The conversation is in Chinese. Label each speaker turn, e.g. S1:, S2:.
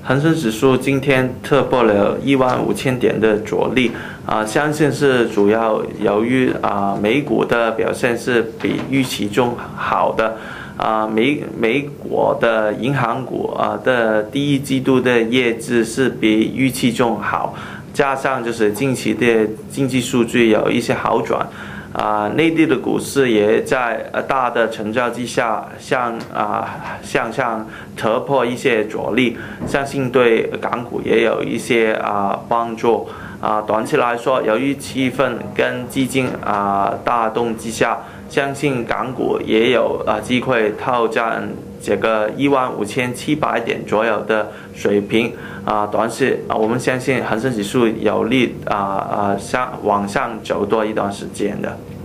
S1: 恒生指数今天突破了15000点的阻力，相信是主要由于美股的表现是比预期中好的，美国的银行股的第一季度的业绩是比预期中好，加上就是近期的经济数据有一些好转。内地的股市也在大的成交之下向上突破一些阻力，相信对港股也有一些帮助。短期来说，由于气氛跟基金带动之下，相信港股也有机会挑战这个15700点左右的水平。短期我们相信恒生指数有力往上走多一段时间的。